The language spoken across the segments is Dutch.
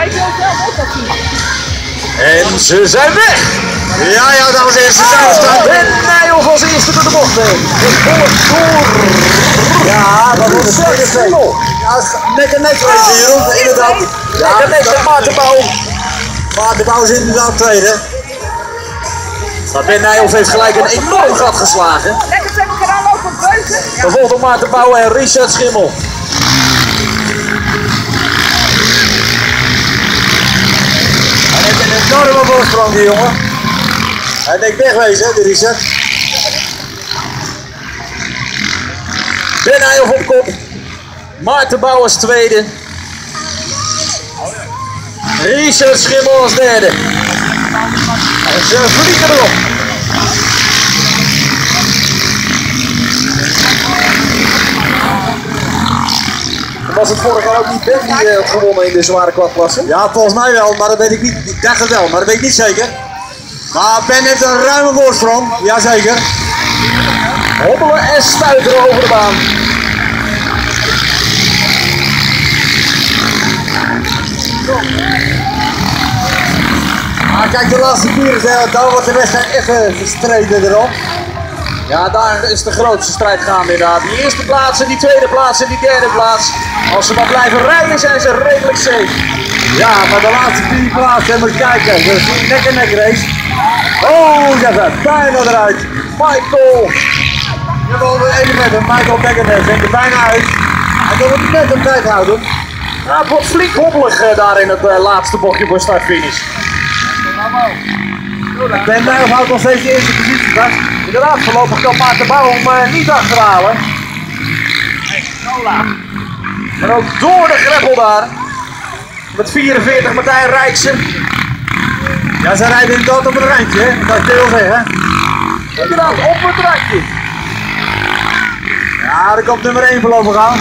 Hij wil zelf ook dat zien. En ze zijn weg! Ja, dames en heren, ze zijn gestart. En Nijhoff als eerste door de bocht heen. Het volgt door. Ja, dat wordt een tweede schimmel. Ja, nek en nek geweest, Jeroen, inderdaad. Ja, nek en nek, Maartenbouw. Maartenbouw is inderdaad tweede. Maar Ben Nijhoff heeft gelijk een enorm gat geslagen. Lekker zijn we gedaan ook op Beuken. Gevolgd door Maartenbouw en Richard Schimmel. Hij heeft een enorme voorsprong, die jongen. Hij denkt wegwezen, de Richard. Ben Nijhoff op kop. Maartenbouw als tweede. Richard Schimmel als derde. En ze vliegen erop. Was het vorig jaar ook niet Ben die had gewonnen in de zware kwadklasse? Ja, volgens mij wel, maar dat weet ik niet. Ik dacht het wel, maar dat weet ik niet zeker. Maar Ben heeft een ruime voorsprong, jazeker. Hobbelen en stuiteren over de baan. Maar kijk, de laatste keer daar wordt de wedstrijd echt gestreden erop. Ja, daar is de grootste strijd gaande inderdaad. Die eerste plaats en die tweede plaats en die derde plaats. Als ze maar blijven rijden zijn ze redelijk safe. Ja, maar de laatste 4 plaatsen, moet je kijken. Dat is een nek en nek race. Oh, dat gaat bijna eruit. Michael. Jawel, even met hem. Michael Beckenes zendt er bijna uit. Hij wil het net op tijd houden. Ja, het wordt flink hobbelig daar in het laatste bochtje voor start-finish. Ben Nijhoff houdt nog steeds de eerste positie vast. Inderdaad, voorlopig kan Maartenbouw hem niet achterhalen. Maar ook door de greppel daar. Met 44 Martijn Rijksen. Ja, ze rijden inderdaad op het randje, hè? Dat kun je wel zeggen. Inderdaad, op het randje. Ja, daar komt nummer 1 voorlopig aan.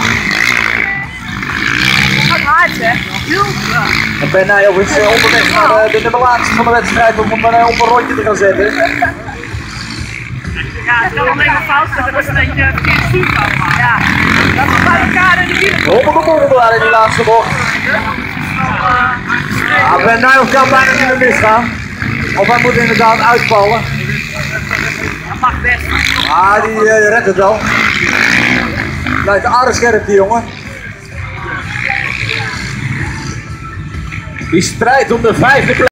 Dat hard, hè? Heel graag. En Ben Nijhoff is onderweg naar de nummerlaatste van de wedstrijd om hem op een rondje te gaan zetten. Ja, het is wel een beetje fout, dat was een beetje verkeerd stuur kan. Ja, dat we bij elkaar in de wielen. Hobbelen daar in die laatste bocht. Ja, Ben Nijhoff kan bijna niet meer misgaan. Of hij moet inderdaad uitvallen. Dat mag best. Ah, die redt het wel. Blijft aardig scherp die jongen. Die strijdt om de 5e plek.